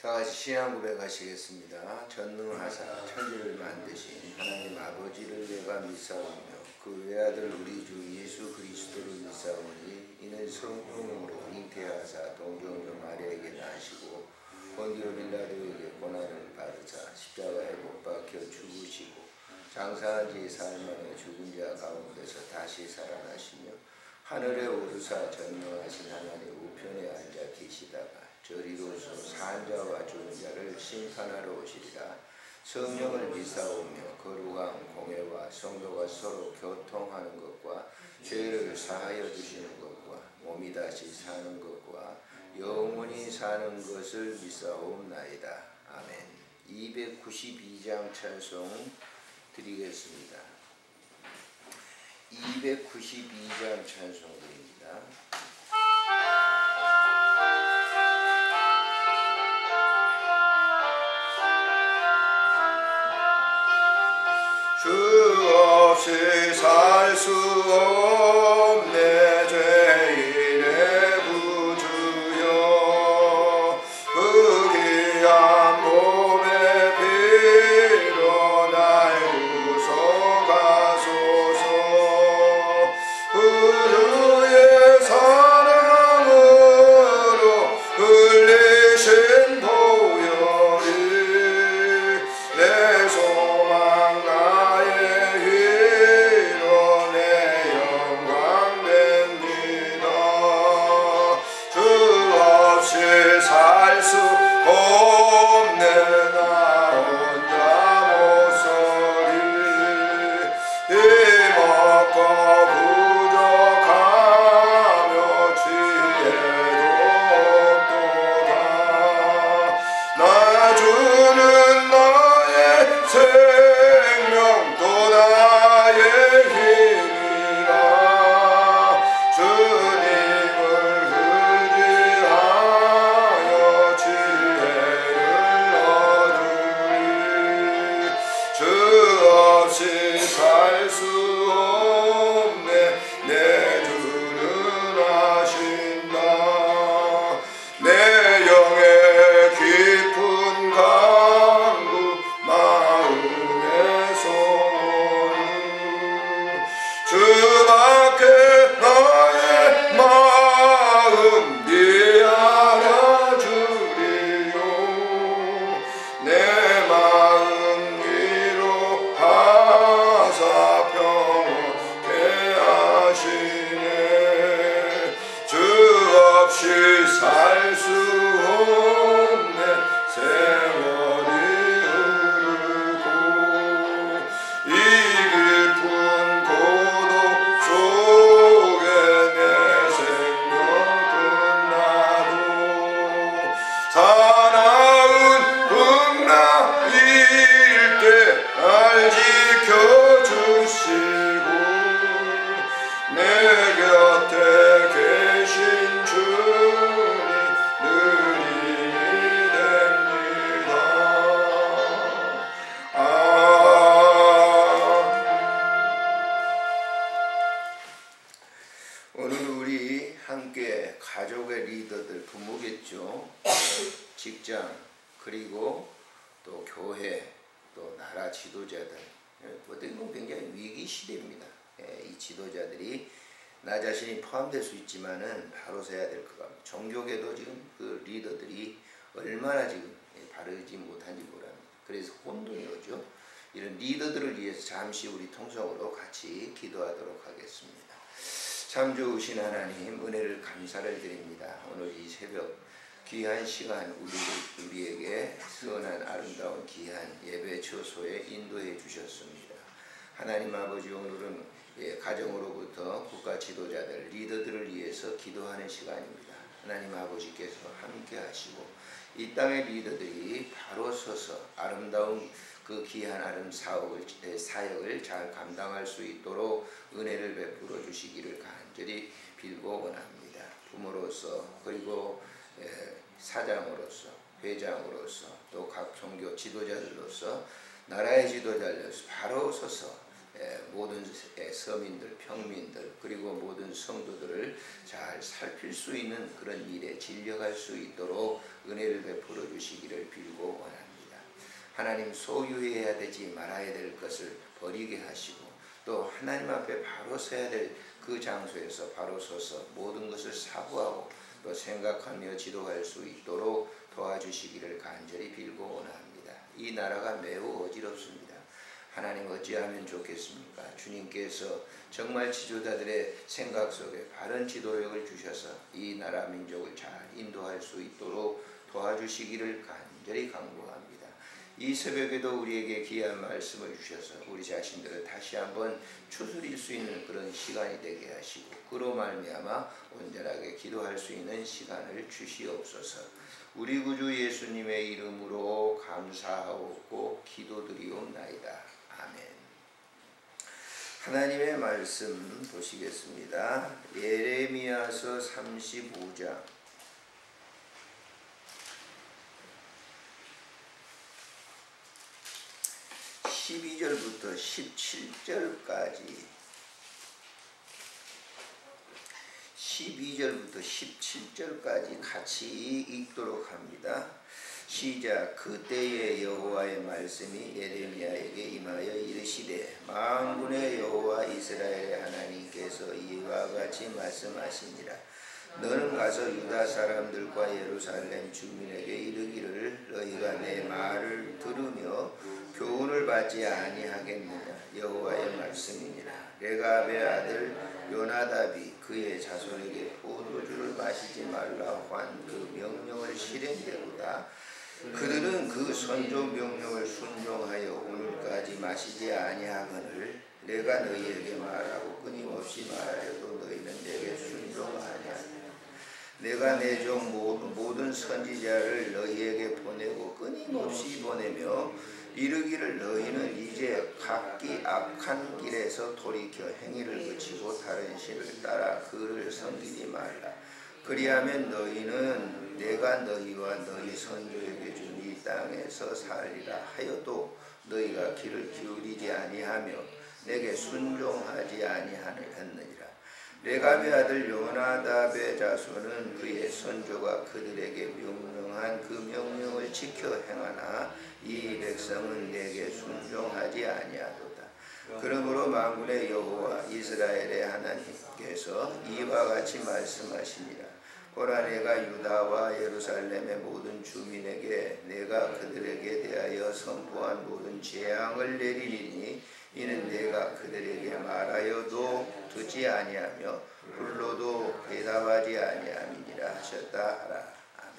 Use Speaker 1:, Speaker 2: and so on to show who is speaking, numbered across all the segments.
Speaker 1: 다같이 신앙 고백하시겠습니다. 전능하사 천지를 만드신 하나님 아버지를 내가 믿사오며 그 외아들 우리 주 예수 그리스도를 믿사오니 이는 성령으로 잉태하사 동정녀 마리아에게 나시고 본디오 빌라도에게 고난을 받으사 십자가에 못 박혀 죽으시고 장사한 지 사흘 만에 죽은 자 가운데서 다시 살아나시며 하늘에 오르사 전능하신 하나님 우편에 앉아 계시다가 저리로서 산 자와 죽은 자를 심판하러 오시리라. 성령을 믿사오며 거룩한 공회와 성도가 서로 교통하는 것과 죄를 사하여 주시는 것과 몸이 다시 사는 것과 영원히 사는 것을 믿사옵나이다. 아멘. 292장 찬송 드리겠습니다. 292장 찬송 드립니다. 주 없이 살 수 없네 죄인의 구주여 그 귀한 몸의 피로 날 구속하소서 그의 사랑으로 흘리신 보혈이 내 소망 나의 위로 내 영광 됩니다. 주 없이 살 수 없네 나 혼자 못서리 힘없고 부족하며 지혜도 없도다. 나 주는 나의 생명 또 나의 힘이라 주님을 의지하여 지혜를 얻으리. 주 없이 살 수 없네 내 주는 하신다. 내 영의 깊은 강구 마음의 소원은 주밖에 나의 마음 네 알아주리요. 내 마음 위로하사 평온케 하시네. 주 없이 살 수 없네 세월이 흐르고 이 깊은 고독 속에 내 생명 끝나도 사나운 풍랑일 때 날 지켜주시고 내 곁에 계신 주님 늘 힘이 됩니다. 오늘 우리 함께 가족의 리더들 부모겠죠. 직장 그리고 또 교회 또 나라 지도자들 어떻게 보면 굉장히 위기 시대입니다. 이 지도자들이 나 자신이 포함될 수 있지만은 바로 서야 될 것 같습니다. 종교계도 지금 그 리더들이 얼마나 지금 바르지 못한지 모릅니다. 그래서 혼돈이 오죠. 이런 리더들을 위해서 잠시 우리 통성으로 같이 기도하도록 하겠습니다. 참 좋으신 하나님 은혜를 감사를 드립니다. 오늘 이 새벽 귀한 시간 우리에게 선한 아름다운 귀한 예배 처소에 인도해 주셨습니다. 하나님 아버지 오늘은 가정으로부터 국가 지도자들 리더들을 위해서 기도하는 시간입니다. 하나님 아버지께서 함께 하시고 이 땅의 리더들이 바로 서서 아름다운 그 귀한 사역을 잘 감당할 수 있도록 은혜를 베풀어 주시기를 간절히 빌고 원합니다. 부모로서 그리고 사장으로서 회장으로서 또 각 종교 지도자들로서 나라의 지도자들로서 바로 서서 모든 서민들, 평민들 그리고 모든 성도들을 잘 살필 수 있는 그런 일에 진력할 수 있도록 은혜를 베풀어 주시기를 하나님 소유해야 되지 말아야 될 것을 버리게 하시고 또 하나님 앞에 바로 서야 될 그 장소에서 바로 서서 모든 것을 사고하고 또 생각하며 지도할 수 있도록 도와주시기를 간절히 빌고 원합니다. 이 나라가 매우 어지럽습니다. 하나님 어찌하면 좋겠습니까? 주님께서 정말 지도자들의 생각 속에 바른 지도력을 주셔서 이 나라 민족을 잘 인도할 수 있도록 도와주시기를 간절히 간구합니다. 이 새벽에도 우리에게 귀한 말씀을 주셔서 우리 자신들을 다시 한번 추스릴 수 있는 그런 시간이 되게 하시고 그로 말미암아 온전하게 기도할 수 있는 시간을 주시옵소서. 우리 구주 예수님의 이름으로 감사하옵고 기도드리옵나이다. 아멘. 하나님의 말씀 보시겠습니다. 예레미야서 35장 12절부터 17절까지 12절부터 17절까지 같이 읽도록 합니다. 시작. 그때에 여호와의 말씀이 예레미야에게 임하여 이르시되 만군의 여호와 이스라엘의 하나님께서 이와 같이 말씀하시니라. 너는 가서 유다 사람들과 예루살렘 주민에게 이르기를 너희가 내 말을 들으며 교훈을 받지 아니하겠느냐. 여호와의 말씀이니라. 레갑의 아들 요나답이 그의 자손에게 포도주를 마시지 말라 한 그 명령을 실행되고다. 그들은 그 선조 명령을 순종하여 오늘까지 마시지 아니하거늘 내가 너희에게 말하고 끊임없이 말하여도 너희는 내게 순종하냐. 내가 내 종 모든 선지자를 너희에게 보내고 끊임없이 보내며 이르기를 너희는 이제 각기 악한 길에서 돌이켜 행위를 그치고 다른 신을 따라 그를 섬기지 말라. 그리하면 너희는 내가 너희와 너희 선조에게 준 이 땅에서 살리라 하여도 너희가 귀를 기울이지 아니하며 내게 순종하지 아니하느니라. 레갑의 아들 요나답의 자손은 그의 선조가 그들에게 명령한 그 명령을 지켜 행하나 이 백성은 내게 순종하지 아니하도다. 그러므로 만군의 여호와 이스라엘의 하나님께서 이와 같이 말씀하시니라. 보라 내가 유다와 예루살렘의 모든 주민에게 내가 그들에게 대하여 선포한 모든 재앙을 내리리니 이는 내가 그들에게 말하여도 듣지 아니하며 불러도 대답하지 아니함이니라 하셨다 하라.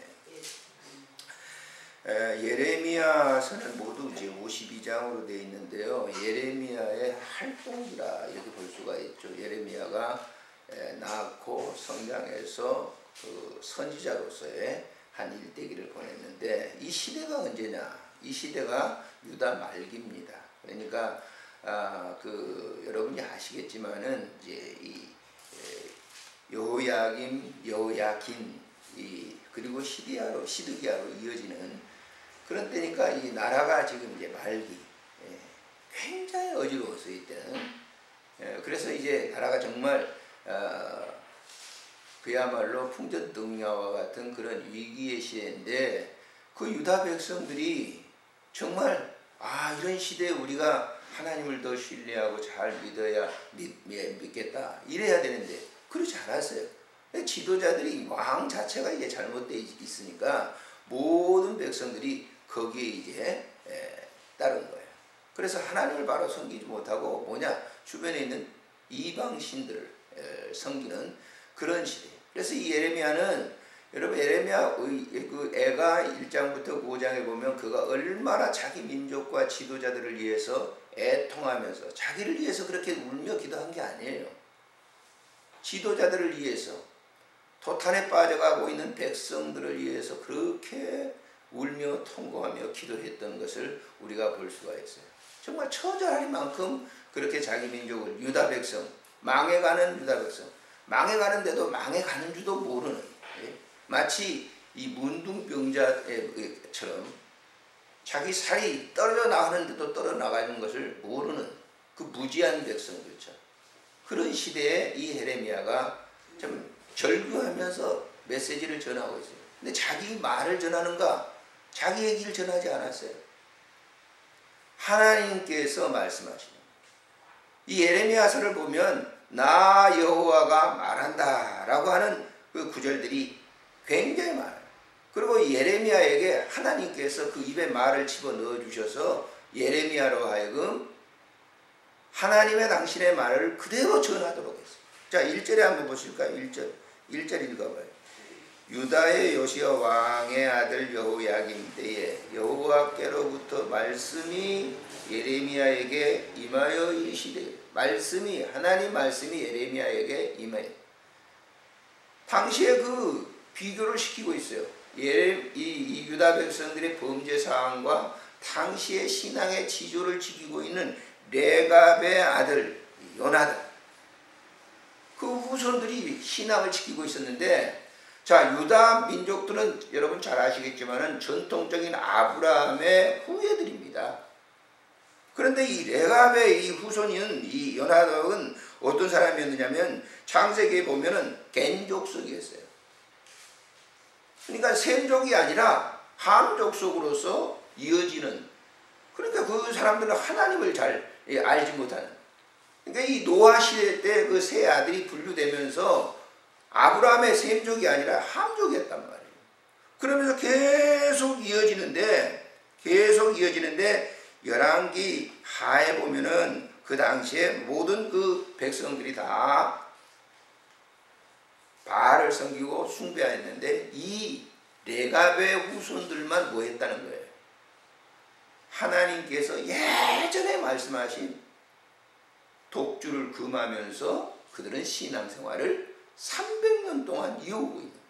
Speaker 1: 아멘. 예레미야서는 모두 이제 52장으로 되어 있는데요. 예레미야의 활동기라 이렇게 볼 수가 있죠. 예레미야가 낳고 성장해서 그 선지자로서의 한 일대기를 보냈는데 이 시대가 언제냐? 이 시대가 유다 말기입니다. 그러니까 여러분이 아시겠지만은 이제 이 여호야긴 그리고 시드기야로 이어지는 그런 때니까 이 나라가 지금 이제 말기 굉장히 어지러웠어요 이때는. 그래서 이제 나라가 정말 그야말로 풍전등야와 같은 그런 위기의 시대인데 그 유다 백성들이 정말 이런 시대에 우리가 하나님을 더 신뢰하고 잘 믿어야 믿겠다 이래야 되는데 그렇지 않았어요. 지도자들이 왕 자체가 이제 잘못되어 있으니까 모든 백성들이 거기에 이제 따른 거예요. 그래서 하나님을 바로 섬기지 못하고 주변에 있는 이방 신들을 섬기는 그런 시대. 그래서 이 예레미야는 여러분 예레미야 그 애가 1장부터 5장에 보면 그가 얼마나 자기 민족과 지도자들을 위해서 애통하면서 자기를 위해서 그렇게 울며 기도한 게 아니에요. 지도자들을 위해서 도탄에 빠져가고 있는 백성들을 위해서 그렇게 울며 통곡하며 기도했던 것을 우리가 볼 수가 있어요. 정말 처절할 만큼 그렇게 자기 민족을 유다 백성 망해가는 유다 백성 망해가는데도 망해가는 줄도 모르는 마치 이 문둥병자처럼 자기 살이 떨어져 나가는데도 떨어져 나가는 것을 모르는 그 무지한 백성들죠. 그런 시대에 이 예레미야가 좀 절규하면서 메시지를 전하고 있어요. 근데 자기 말을 전하는가? 자기 얘기를 전하지 않았어요. 하나님께서 말씀하시는 이 예레미야서를 보면 나 여호와가 말한다 라고 하는 그 구절들이 굉장히 많아요. 그리고 예레미야에게 하나님께서 그 입에 말을 집어넣어 주셔서 예레미야로 하여금 하나님의 당신의 말을 그대로 전하도록 했어요. 자, 1절에 한번 보실까요? 1절 읽어봐요. 유다의 요시야 왕의 아들 여호야김 때에 여호와께로부터 말씀이 예레미야에게 임하여 이르시되, 하나님 말씀이 예레미야에게 임하여. 당시에 그 비교를 시키고 있어요. 이 유다 백성들의 범죄 사항과 당시의 신앙의 지조를 지키고 있는 레갑의 아들 요나단, 그 후손들이 신앙을 지키고 있었는데, 자, 유다 민족들은 여러분 잘 아시겠지만은 전통적인 아브라함의 후예들입니다. 그런데 이 레갑의 이 후손인 이 요나단은 어떤 사람이었느냐면 창세기에 보면은 겐족속이었어요. 그러니까 셈족이 아니라 함족속으로서 이어지는, 그러니까 그 사람들은 하나님을 잘 알지 못하는, 그러니까 이 노아 시대 때 그 세 아들이 분류되면서 아브라함의 셈족이 아니라 함족이었단 말이에요. 그러면서 계속 이어지는데 열왕기 하에 보면은 그 당시에 모든 그 백성들이 다 바알을 섬기고 숭배했는데 이 레갑의 후손들만 뭐 했다는 거예요? 하나님께서 예전에 말씀하신 독주를 금하면서 그들은 신앙생활을 300년 동안 이어오고 있는 거예요.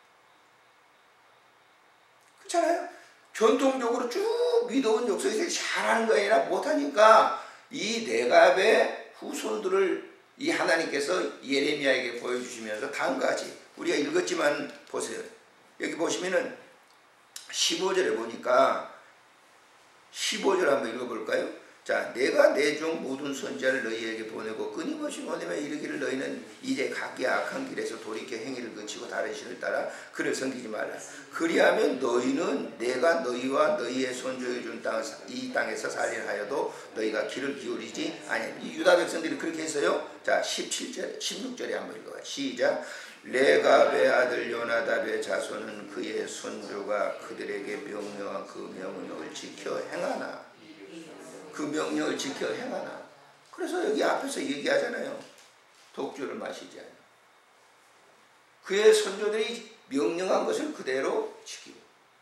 Speaker 1: 그렇잖아요? 전통적으로 쭉 믿어온 역사에서 잘하는 거 아니라 못하니까 이 레갑의 후손들을 이 하나님께서 예레미야에게 보여주시면서 다음과 같이 우리가 읽었지만 보세요. 여기 보시면은 15절에 보니까 15절 한번 읽어볼까요? 자, 내가 내 종 모든 선지자를 너희에게 보내고 끊임없이 보내며 이르기를 너희는 이제 각기 악한 길에서 돌이켜 행위를 그치고 다른 신을 따라 그를 섬기지 말라. 그리하면 너희는 내가 너희와 너희의 손주에 준 이 땅에서 살리라 하여도 너희가 귀를 기울이지 아니하리라. 이 유다 백성들이 그렇게 했어요. 자, 17절, 16절에 한번 읽어봐요. 시작. 레갑의 아들 요나답의 자손은 그의 손주가 그들에게 명령한 그 명령을 지켜 행하나. 그 명령을 지켜 행하나. 그래서 여기 앞에서 얘기하잖아요. 독주를 마시지 않아. 그의 선조들이 명령한 것을 그대로 지키고.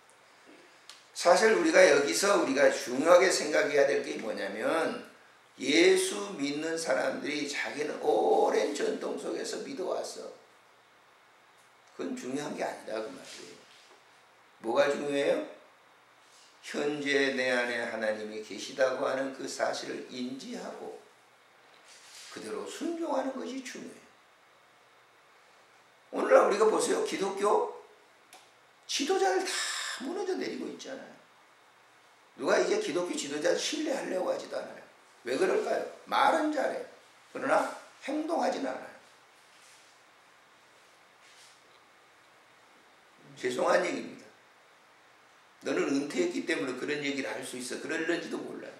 Speaker 1: 사실 우리가 여기서 우리가 중요하게 생각해야 될 게 뭐냐면, 예수 믿는 사람들이 자기는 오랜 전통 속에서 믿어왔어. 그건 중요한 게 아니다 그 말이에요. 뭐가 중요해요? 현재 내 안에 하나님이 계시다고 하는 그 사실을 인지하고 그대로 순종하는 것이 중요해요. 오늘날 우리가 보세요. 기독교 지도자를 다 무너져 내리고 있잖아요. 누가 이제 기독교 지도자를 신뢰하려고 하지도 않아요. 왜 그럴까요? 말은 잘해요. 그러나 행동하지는 않아요. 죄송한 얘기입니다. 너는 은퇴했기 때문에 그런 얘기를 할 수 있어. 그럴는지도 몰라요.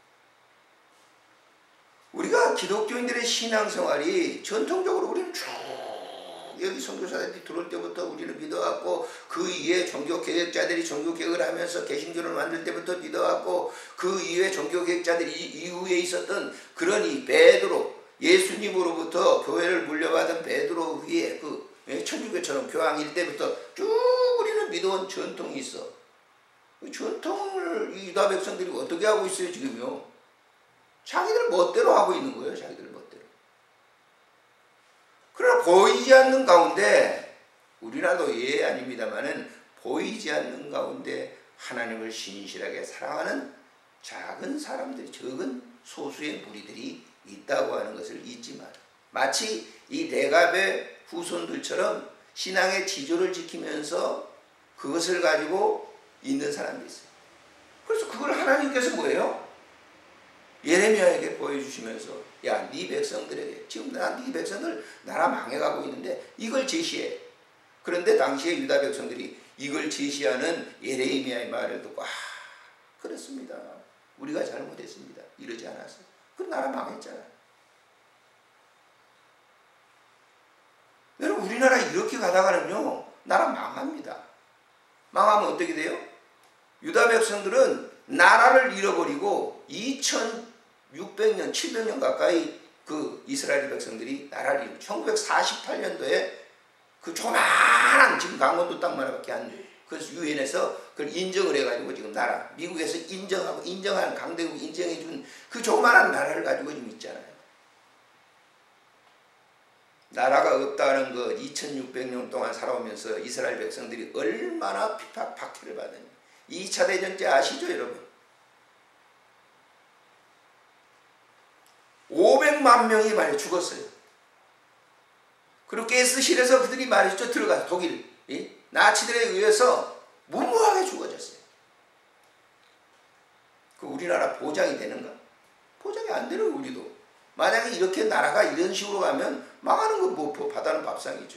Speaker 1: 우리가 기독교인들의 신앙생활이 전통적으로 우리는 쭉 여기 선교사들이 들어올 때부터 우리는 믿어왔고, 그 이후에 종교개혁자들이 종교개혁을 하면서 개신교를 만들 때부터 믿어왔고, 그 이후에 종교개혁자들이 이후에 있었던 그런 이 베드로, 예수님으로부터 교회를 물려받은 베드로 위에 그 천주교처럼 교황일 때부터 쭉 우리는 믿어온 전통이 있어. 전통을 이 유다 백성들이 어떻게 하고 있어요 지금요? 자기들 멋대로 하고 있는 거예요. 자기들 멋대로. 그러나 보이지 않는 가운데, 우리나라도 예 아닙니다마는 보이지 않는 가운데 하나님을 신실하게 사랑하는 작은 사람들이, 적은 소수의 무리들이 있다고 하는 것을 잊지 마라. 마치 이 레갑의 후손들처럼 신앙의 지조를 지키면서 그것을 가지고 있는 사람이 있어요. 그래서 그걸 하나님께서 뭐예요? 예레미야에게 보여주시면서, 야, 네 백성들에게, 지금 네 백성들 나라 망해가고 있는데 이걸 제시해. 그런데 당시에 유다 백성들이 이걸 제시하는 예레미야의 말을 듣고, 그렇습니다. 우리가 잘못했습니다. 이러지 않았어요. 그 나라 망했잖아요. 여러분 우리나라 이렇게 가다가는요 나라 망합니다. 망하면 어떻게 돼요? 유다 백성들은 나라를 잃어버리고 2600년 700년 가까이 그 이스라엘 백성들이 나라를 잃고 1948년도에 그 조그마한 지금 강원도 땅만밖에 안 그 유엔에서 그걸 인정을 해가지고 지금 나라 미국에서 인정한 강대국 인정해준 그 조그마한 나라를 가지고 지금 있잖아요. 나라가 없다는 거 2600년 동안 살아오면서 이스라엘 백성들이 얼마나 핍박 박해를 받았냐. 2차 대전 때 아시죠 여러분? 500만 명이 많이 죽었어요. 그리고 가스실에서 그들이 말이죠 들어가서 독일 나치들에 의해서 무모하게 죽어졌어요. 그 우리나라 보장이 되는가? 보장이 안 되는 우리도. 만약에 이렇게 나라가 이런 식으로 가면 망하는 건 뭐 바다는 밥상이죠.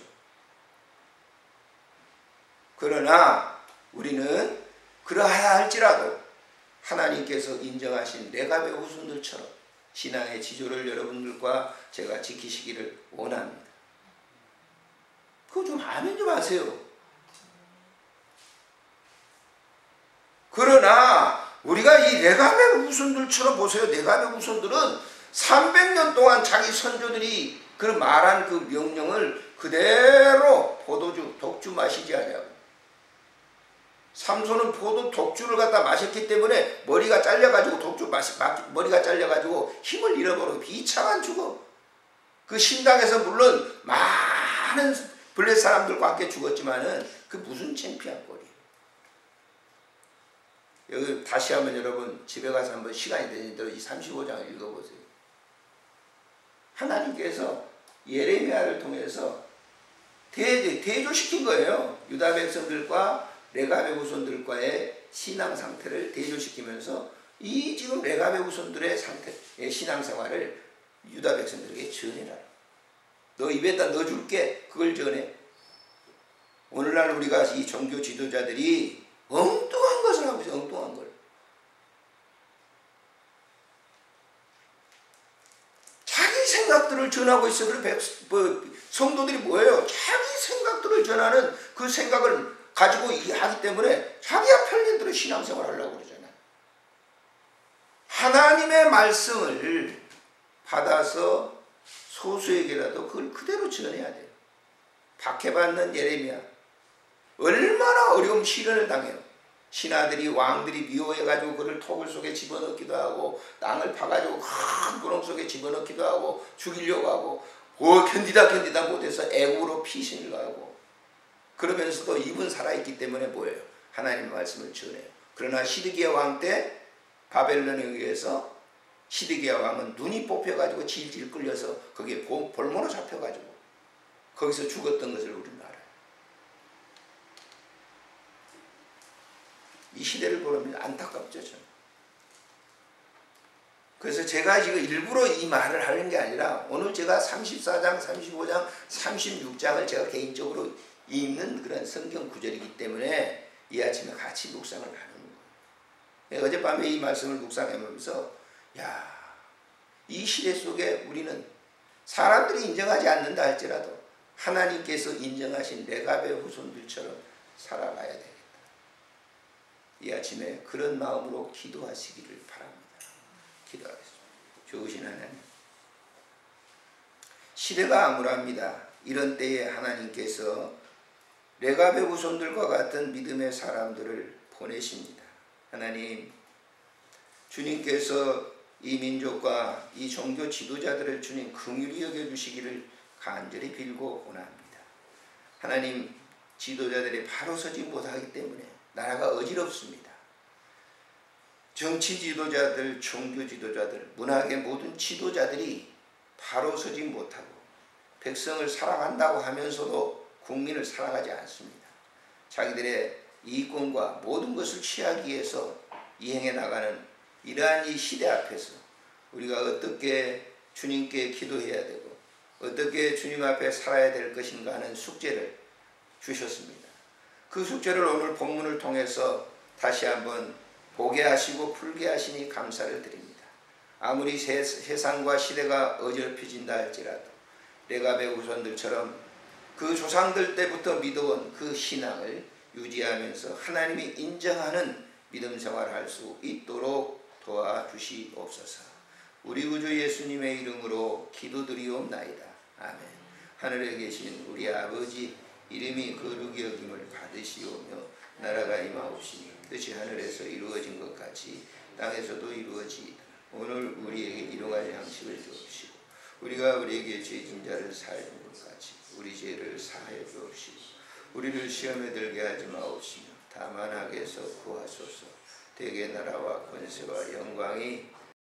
Speaker 1: 그러나 우리는 그러하야 할지라도 하나님께서 인정하신 레갑의 후손들처럼 신앙의 지조를 여러분들과 제가 지키시기를 원합니다. 그거 좀 아멘 좀 하세요. 그러나 우리가 이 레갑의 후손들처럼 보세요. 레갑의 후손들은 300년 동안 자기 선조들이 그 말한 그 명령을 그대로 포도주, 독주 마시지 않냐고. 삼손은 포도 독주를 갖다 마셨기 때문에 머리가 잘려가지고 머리가 잘려가지고 힘을 잃어버리고 비참한 죽음. 그 신당에서 물론 많은 블레 사람들과 함께 죽었지만은 그 무슨 창피한 꼴이에요. 여기 다시 한번 여러분 집에 가서 한번 시간이 되는 대로 이 35장을 읽어보세요. 하나님께서 예레미야를 통해서 대조시킨 거예요. 유다 백성들과 레갑의 후손들과의 신앙 상태를 대조시키면서 이 지금 레갑의 후손들의 상태의 신앙생활을 유다 백성들에게 전해라. 너 입에다 넣어줄게. 그걸 전해. 오늘날 우리가 이 종교 지도자들이 엉뚱한 것을 하고 있어요. 엉뚱한 걸. 자기 생각들을 전하고 있어요. 성도들이 뭐예요? 자기 생각들을 전하는 그 생각을 가지고 하기 때문에 자기가 편린 대로 신앙생활을 하려고 그러잖아요. 하나님의 말씀을 받아서 소수에게라도 그걸 그대로 전해야 돼요. 박해받는 예레미야. 얼마나 어려운 시련을 당해요. 신하들이 왕들이 미워해가지고 그를 토굴 속에 집어넣기도 하고 땅을 파가지고 큰 구렁 속에 집어넣기도 하고 죽이려고 하고 견디다 못해서 애국으로 피신을 가고 그러면서도 입은 살아있기 때문에 뭐예요? 하나님의 말씀을 전해요. 그러나 시드기야 왕 때 바벨론에 의해서 시드기야 왕은 눈이 뽑혀가지고 질질 끌려서 거기에 볼모로 잡혀가지고 거기서 죽었던 것을 우리는 알아요. 이 시대를 보면 안타깝죠. 저는. 그래서 제가 지금 일부러 이 말을 하는 게 아니라 오늘 제가 34장, 35장, 36장을 제가 개인적으로 읽는 그런 성경 구절이기 때문에 이 아침에 같이 묵상을 하는 거예요. 어젯밤에 이 말씀을 묵상해보면서 이 시대 속에 우리는 사람들이 인정하지 않는다 할지라도 하나님께서 인정하신 레갑의 후손들처럼 살아가야 되겠다. 이 아침에 그런 마음으로 기도하시기를 바랍니다. 기도하겠습니다. 좋으신 하나님, 시대가 암울합니다. 이런 때에 하나님께서 레갑의 후손들과 같은 믿음의 사람들을 보내십니다. 하나님, 주님께서 이 민족과 이 종교 지도자들을 주님 긍휼히 여겨주시기를 간절히 빌고 원합니다. 하나님, 지도자들이 바로 서지 못하기 때문에 나라가 어지럽습니다. 정치 지도자들, 종교 지도자들, 문학의 모든 지도자들이 바로 서지 못하고 백성을 사랑한다고 하면서도 국민을 사랑하지 않습니다. 자기들의 이익권과 모든 것을 취하기 위해서 이행해 나가는 이러한 이 시대 앞에서 우리가 어떻게 주님께 기도해야 되고 어떻게 주님 앞에 살아야 될 것인가 하는 숙제를 주셨습니다. 그 숙제를 오늘 본문을 통해서 다시 한번 보게 하시고 풀게 하시니 감사를 드립니다. 아무리 세상과 시대가 어지럽혀진다 할지라도 레갑의 후손들처럼 그 조상들 때부터 믿어온 그 신앙을 유지하면서 하나님이 인정하는 믿음 생활을 할 수 있도록 도와주시옵소서. 우리 구주 예수님의 이름으로 기도드리옵나이다. 아멘. 하늘에 계신 우리 아버지, 이름이 거룩히 여김을 받으시오며 나라가 임하옵시니 뜻이 하늘에서 이루어진 것 같이 땅에서도 이루어지이다. 오늘 우리에게 일용할 양식을 주옵시고 우리가 우리에게 죄진 자를 사하는 것 같이 우리 죄를 사하여 주옵시고 우리를 시험에 들게 하지 마옵시며 다만 악에서 구하소서. 대개 나라와 권세와 영광이